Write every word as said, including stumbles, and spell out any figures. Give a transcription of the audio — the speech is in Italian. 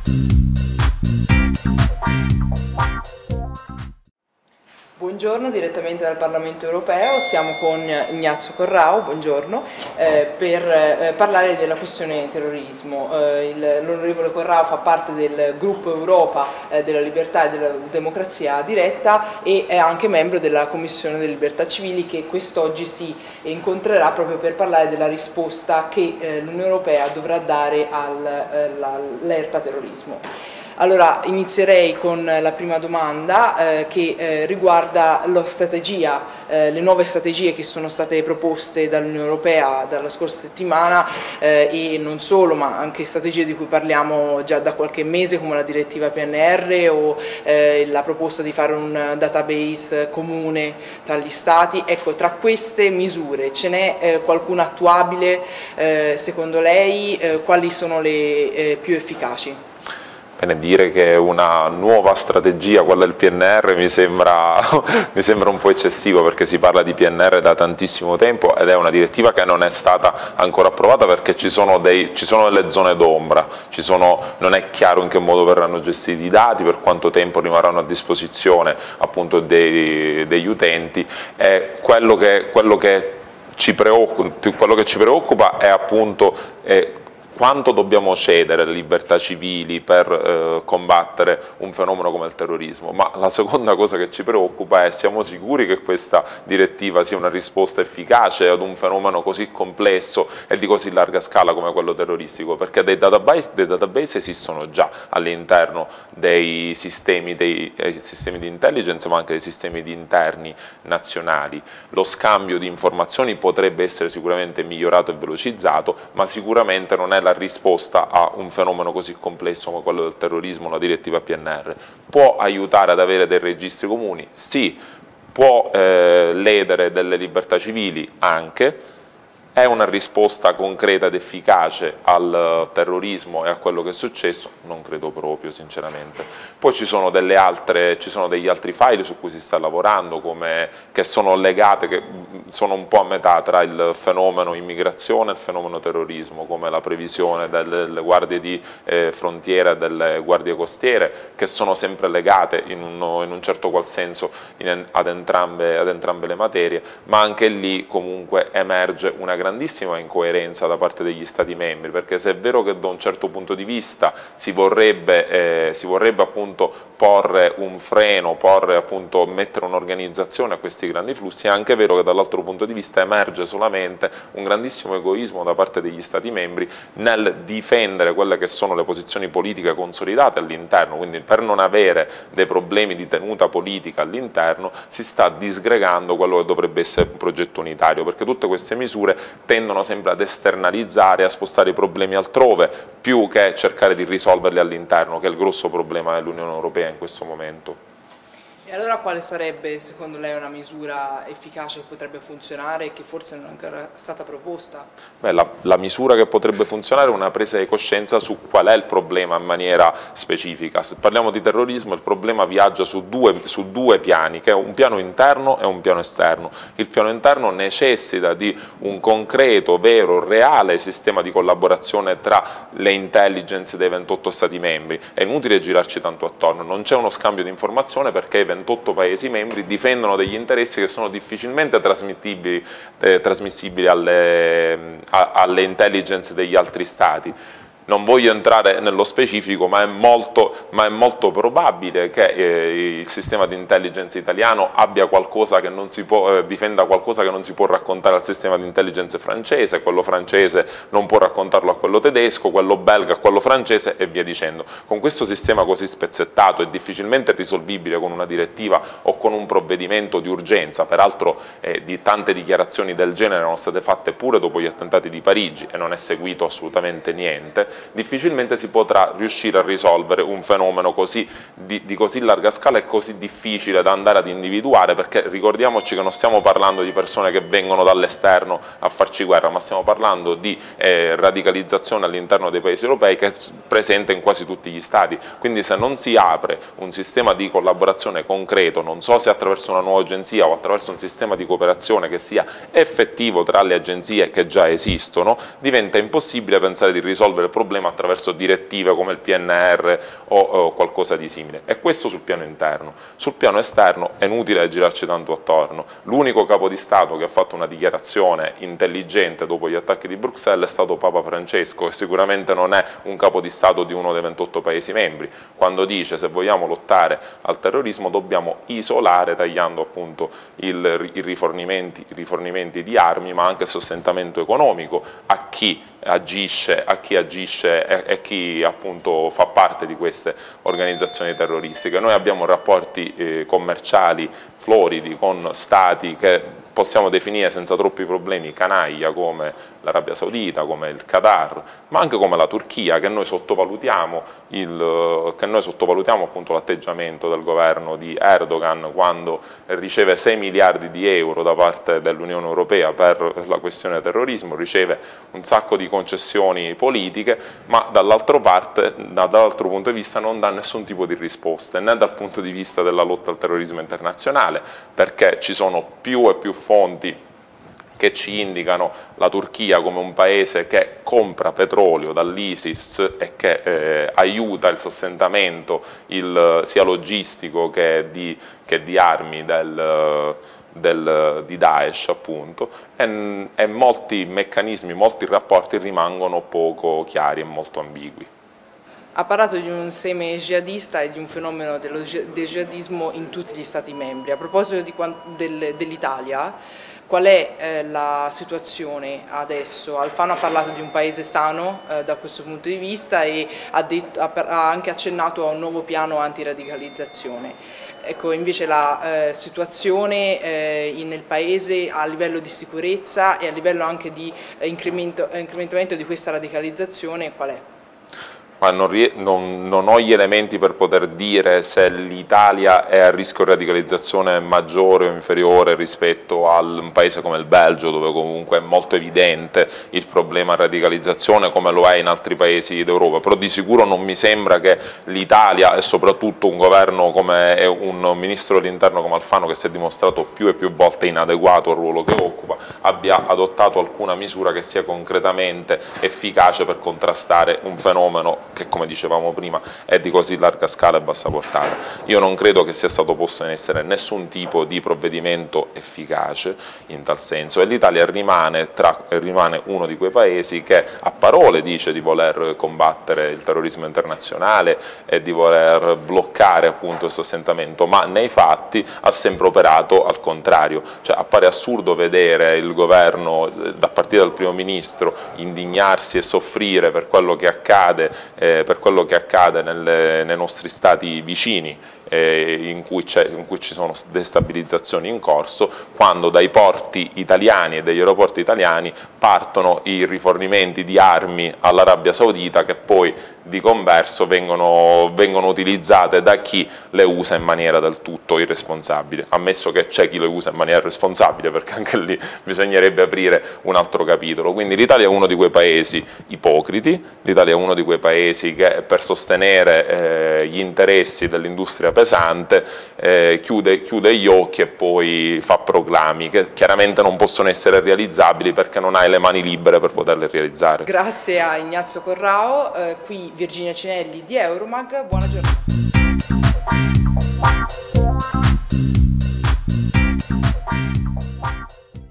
Buongiorno, direttamente dal Parlamento Europeo, siamo con Ignazio Corrao, buongiorno, eh, per eh, parlare della questione terrorismo. Eh, L'onorevole Corrao fa parte del gruppo Europa eh, della libertà e della democrazia diretta e è anche membro della Commissione delle libertà civili, che quest'oggi si incontrerà proprio per parlare della risposta che eh, l'Unione Europea dovrà dare all'alerta terrorismo. Allora, inizierei con la prima domanda eh, che eh, riguarda la strategia, eh, le nuove strategie che sono state proposte dall'Unione Europea dalla scorsa settimana eh, e non solo, ma anche strategie di cui parliamo già da qualche mese, come la direttiva P N R o eh, la proposta di fare un database comune tra gli Stati. Ecco, tra queste misure ce n'è eh, qualcuna attuabile eh, secondo lei? Eh, quali sono le eh, più efficaci? Bene, dire che una nuova strategia, quella del P N R, mi sembra, mi sembra un po' eccessivo, perché si parla di P N R da tantissimo tempo ed è una direttiva che non è stata ancora approvata perché ci sono, dei, ci sono delle zone d'ombra, non è chiaro in che modo verranno gestiti i dati, per quanto tempo rimarranno a disposizione appunto dei, degli utenti. E quello che, quello che ci preoccupa, quello che ci preoccupa è appunto eh, quanto dobbiamo cedere alle libertà civili per eh, combattere un fenomeno come il terrorismo. Ma la seconda cosa che ci preoccupa è: siamo sicuri che questa direttiva sia una risposta efficace ad un fenomeno così complesso e di così larga scala come quello terroristico? Perché dei database, dei database esistono già all'interno dei sistemi, dei eh, sistemi di intelligence, ma anche dei sistemi di interni nazionali. Lo scambio di informazioni potrebbe essere sicuramente migliorato e velocizzato, ma sicuramente non è la risposta a un fenomeno così complesso come quello del terrorismo. La direttiva P N R può aiutare ad avere dei registri comuni? Sì. Può eh, ledere delle libertà civili? Anche. È una risposta concreta ed efficace al terrorismo e a quello che è successo? Non credo proprio, sinceramente. Poi ci sono delle altre, ci sono degli altri file su cui si sta lavorando, come, che sono legate, che sono un po' a metà tra il fenomeno immigrazione e il fenomeno terrorismo, come la previsione delle, delle guardie di eh, frontiera e delle guardie costiere, che sono sempre legate in un, in un certo qual senso in, ad, entrambe, ad entrambe le materie, ma anche lì comunque emerge una grande grandissima incoerenza da parte degli Stati membri, perché se è vero che da un certo punto di vista si vorrebbe, eh, si vorrebbe appunto porre un freno, porre appunto, mettere un'organizzazione a questi grandi flussi, è anche vero che dall'altro punto di vista emerge solamente un grandissimo egoismo da parte degli Stati membri nel difendere quelle che sono le posizioni politiche consolidate all'interno. Quindi, per non avere dei problemi di tenuta politica all'interno, si sta disgregando quello che dovrebbe essere un progetto unitario, perché tutte queste misure tendono sempre ad esternalizzare, a spostare i problemi altrove, più che cercare di risolverli all'interno, che è il grosso problema dell'Unione Europea in questo momento. E allora quale sarebbe secondo lei una misura efficace che potrebbe funzionare e che forse non è ancora stata proposta? Beh, la, la misura che potrebbe funzionare è una presa di coscienza su qual è il problema in maniera specifica. Se parliamo di terrorismo, il problema viaggia su due, su due piani, che è un piano interno e un piano esterno. Il piano interno necessita di un concreto, vero, reale sistema di collaborazione tra le intelligence dei ventotto Stati membri. È inutile girarci tanto attorno, non c'è uno scambio di informazione perché i ventotto Paesi membri difendono degli interessi che sono difficilmente trasmittibili, eh, trasmissibili alle, a, alle intelligence degli altri Stati. Non voglio entrare nello specifico, ma è molto, ma è molto probabile che eh, il sistema di intelligence italiano abbia qualcosa che non si può, eh, difenda qualcosa che non si può raccontare al sistema di intelligence francese, quello francese non può raccontarlo a quello tedesco, quello belga a quello francese e via dicendo. Con questo sistema così spezzettato e difficilmente risolvibile con una direttiva o con un provvedimento di urgenza, peraltro eh, di tante dichiarazioni del genere erano state fatte pure dopo gli attentati di Parigi e non è seguito assolutamente niente, difficilmente si potrà riuscire a risolvere un fenomeno così, di, di così larga scala e così difficile da andare ad individuare, perché ricordiamoci che non stiamo parlando di persone che vengono dall'esterno a farci guerra, ma stiamo parlando di eh, radicalizzazione all'interno dei Paesi europei che è presente in quasi tutti gli Stati. Quindi se non si apre un sistema di collaborazione concreto, non so se attraverso una nuova agenzia o attraverso un sistema di cooperazione che sia effettivo tra le agenzie che già esistono, diventa impossibile pensare di risolvere il problema problema attraverso direttive come il P N R o, o qualcosa di simile. E questo sul piano interno. Sul piano esterno è inutile girarci tanto attorno. L'unico capo di Stato che ha fatto una dichiarazione intelligente dopo gli attacchi di Bruxelles è stato Papa Francesco, che sicuramente non è un capo di Stato di uno dei ventotto Paesi membri, quando dice se vogliamo lottare al terrorismo dobbiamo isolare tagliando appunto il, i, rifornimenti, i rifornimenti di armi, ma anche il sostentamento economico a chi agisce, a chi agisce e, e chi appunto fa parte di queste organizzazioni terroristiche. Noi abbiamo rapporti eh, commerciali floridi con stati che possiamo definire senza troppi problemi canaglia come l'Arabia Saudita, come il Qatar, ma anche come la Turchia, che noi sottovalutiamo, il, che noi sottovalutiamo appunto l'atteggiamento del governo di Erdogan quando riceve sei miliardi di euro da parte dell'Unione Europea per la questione terrorismo, riceve un sacco di concessioni politiche, ma dall'altro parte, dall'altro punto di vista non dà nessun tipo di risposte, né dal punto di vista della lotta al terrorismo internazionale, perché ci sono più e più fonti che ci indicano la Turchia come un paese che compra petrolio dall'ISIS e che eh, aiuta il sostentamento il, sia logistico che di, che di armi del, del, di Daesh appunto, e, e molti meccanismi, molti rapporti rimangono poco chiari e molto ambigui. Ha parlato di un seme jihadista e di un fenomeno dello, del jihadismo in tutti gli Stati membri. A proposito del, dell'Italia, qual è eh, la situazione adesso? Alfano ha parlato di un paese sano eh, da questo punto di vista e ha, detto, ha, ha anche accennato a un nuovo piano antiradicalizzazione. Ecco, invece la eh, situazione eh, nel Paese a livello di sicurezza e a livello anche di eh, incremento, eh, incrementamento di questa radicalizzazione qual è? Ma non, non, non ho gli elementi per poter dire se l'Italia è a rischio di radicalizzazione maggiore o inferiore rispetto a un paese come il Belgio, dove comunque è molto evidente il problema radicalizzazione come lo è in altri paesi d'Europa, però di sicuro non mi sembra che l'Italia e soprattutto un governo come un ministro dell'interno come Alfano, che si è dimostrato più e più volte inadeguato al ruolo che occupa, abbia adottato alcuna misura che sia concretamente efficace per contrastare un fenomeno che, come dicevamo prima, è di così larga scala e bassa portata. Io non credo che sia stato posto in essere nessun tipo di provvedimento efficace in tal senso, e l'Italia rimane, tra, rimane uno di quei paesi che a parole dice di voler combattere il terrorismo internazionale e di voler bloccare appunto il sostentamento, ma nei fatti ha sempre operato al contrario. Cioè, appare assurdo vedere il governo, da partire dal primo ministro, indignarsi e soffrire per quello che accade Eh, per quello che accade nelle, nei nostri stati vicini, eh, in, cui in cui ci sono destabilizzazioni in corso, quando dai porti italiani e dagli aeroporti italiani partono i rifornimenti di armi all'Arabia Saudita, che poi di converso vengono, vengono utilizzate da chi le usa in maniera del tutto irresponsabile, ammesso che c'è chi le usa in maniera responsabile, perché anche lì bisognerebbe aprire un altro capitolo. Quindi l'Italia è uno di quei paesi ipocriti, l'Italia è uno di quei paesi che per sostenere eh, gli interessi dell'industria pesante eh, chiude, chiude gli occhi e poi fa proclami che chiaramente non possono essere realizzabili perché non hai le mani libere per poterle realizzare. Grazie a Ignazio Corrao, eh, qui Virginia Cinelli di Euromag, buona giornata.